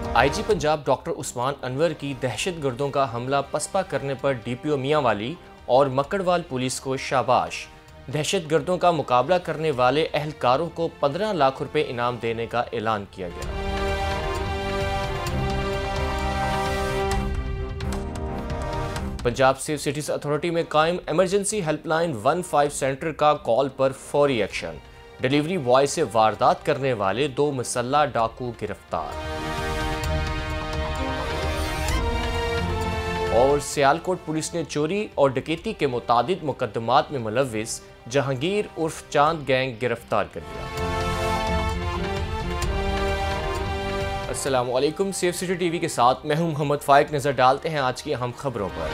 IG Punjab doctor Usman Anwar की दहशतगर्दों का हमला पसपा करने पर डीपीओ मियांवाली और मकड़वाल पुलिस को शाबाश। दहशतगर्दों का मुकाबला करने वाले एहलकारों को 15 लाख रुपए इनाम देने का ऐलान किया गया। पंजाब सेफ सिटीज अथॉरिटी में कायम इमरजेंसी हेल्पलाइन 15 सेंटर का कॉल पर फौरी एक्शन। डिलीवरी बॉय से वारदात करने वाले 2 मुसल्ला डाकू गिरफ्तार। और सियालकोट पुलिस ने चोरी और डकैती के मुतादिद मुकदमात में मुलव्विस जहांगीर उर्फ चांद गैंग गिरफ्तार कर लिया। अस्सलामु अलैकुम, सेफ सिटी टीवी के साथ मैं हूं मोहम्मद फाइक। नजर डालते हैं आज की अहम खबरों पर।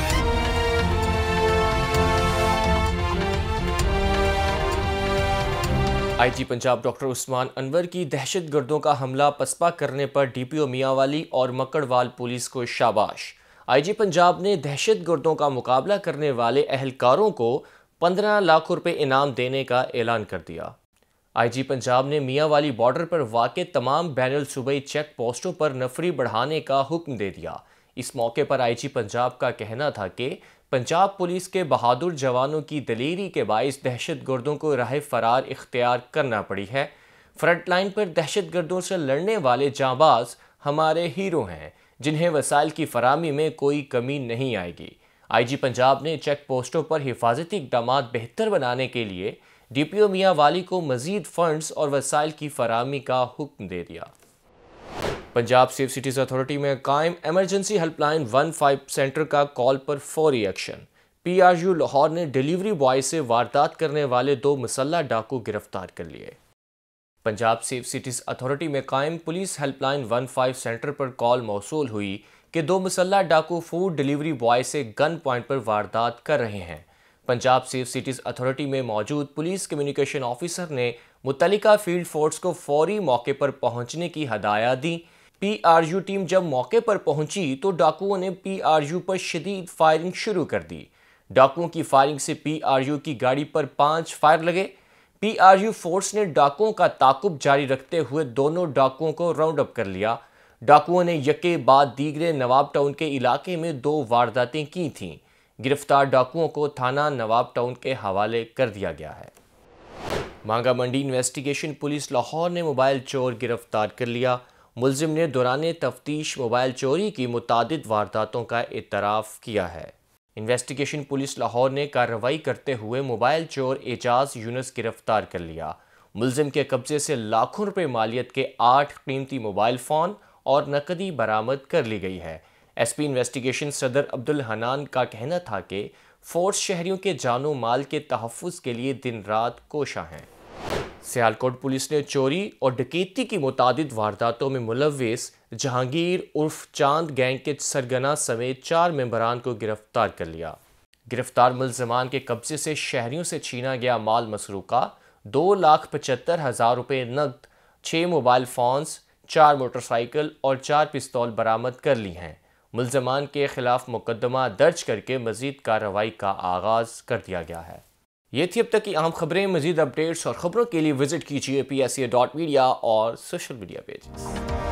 आईजी पंजाब डॉक्टर उस्मान अनवर की दहशतगर्दों का हमला पसपा करने पर डीपीओ मियांवाली और मकड़वाल पुलिस को शाबाश। आईजी पंजाब ने दहशतगर्दों का मुकाबला करने वाले एहलकारों को 15 लाख रुपए इनाम देने का ऐलान कर दिया। आईजी पंजाब ने मियांवाली बॉर्डर पर वाक़े तमाम बैनुल सूबाई चेक पोस्टों पर नफरी बढ़ाने का हुक्म दे दिया। इस मौके पर आईजी पंजाब का कहना था कि पंजाब पुलिस के बहादुर जवानों की दलेरी के बाइस दहशतगर्दों को राह फरार इख्तियार करना पड़ी है। फ्रंटलाइन पर दहशतगर्दों से लड़ने वाले जांबाज हमारे हीरो हैं, जिन्हें वसाइल की फरामी में कोई कमी नहीं आएगी। आईजी पंजाब ने चेक पोस्टों पर हिफाजती इक़दाम बेहतर बनाने के लिए डीपीओ मियांवाली को मजीद फंड्स और वसाइल की फरामी का हुक्म दे दिया। पंजाब सेफ सिटीज अथॉरिटी में कायम इमरजेंसी हेल्पलाइन 15 सेंटर का कॉल पर फौरी एक्शन। PRU लाहौर ने डिलीवरी बॉय से वारदात करने वाले 2 मुसल्ला डाकू गिरफ्तार कर लिए। पंजाब सेफ सिटीज अथॉरिटी में कायम पुलिस हेल्पलाइन 15 सेंटर पर कॉल मौसूल हुई कि 2 मुसल्ला डाकू फूड डिलीवरी बॉय से गन पॉइंट पर वारदात कर रहे हैं। पंजाब सेफ सिटीज अथॉरिटी में मौजूद पुलिस कम्युनिकेशन ऑफिसर ने मुतल्लिका फील्ड फोर्स को फौरी मौके पर पहुंचने की हदायत दी। PRU टीम जब मौके पर पहुंची तो डाकुओं ने PRU पर शदीद फायरिंग शुरू कर दी। डाकुओं की फायरिंग से PRU की गाड़ी पर 5 फायर लगे। PRU फोर्स ने डाकुओं का ताकुब जारी रखते हुए दोनों डाकुओं को राउंड अप कर लिया। डाकुओं ने यके बाद दीगरे नवाब टाउन के इलाके में 2 वारदातें की थीं। गिरफ्तार डाकुओं को थाना नवाब टाउन के हवाले कर दिया गया है। मांगा मंडी इन्वेस्टिगेशन पुलिस लाहौर ने मोबाइल चोर गिरफ्तार कर लिया। मुलजिम ने दौरान तफ्तीश मोबाइल चोरी की मुतादिद वारदातों का एतराफ़ किया है। इन्वेस्टिगेशन पुलिस लाहौर ने कार्रवाई करते हुए मोबाइल चोर एजाज यूनुस गिरफ्तार कर लिया। मुलजिम के कब्जे से लाखों रुपए मालियत के 8 कीमती मोबाइल फ़ोन और नकदी बरामद कर ली गई है। SP इन्वेस्टिगेशन सदर अब्दुल हनान का कहना था कि फोर्स शहरियों के जानो माल के तहफ़्फ़ुज़ के लिए दिन रात कोशा हैं। सियालकोट पुलिस ने चोरी और डकैती की मुतादिद वारदातों में मुलव्विस जहांगीर उर्फ चांद गैंग के सरगना समेत 4 मेंबरान को गिरफ्तार कर लिया। गिरफ्तार मुलजमान के कब्जे से शहरियों से छीना गया माल मसरूका 2,75,000 रुपये नकद, 6 मोबाइल फ़ोन्स, 4 मोटरसाइकिल और 4 पिस्तौल बरामद कर ली हैं। मुलजमान के खिलाफ मुकदमा दर्ज करके मजीद कार्रवाई का आगाज़ कर दिया गया है। ये थी अब तक की अहम खबरें। मजीद अपडेट्स और खबरों के लिए विजिट कीजिए PSA.media और सोशल मीडिया पेजेस।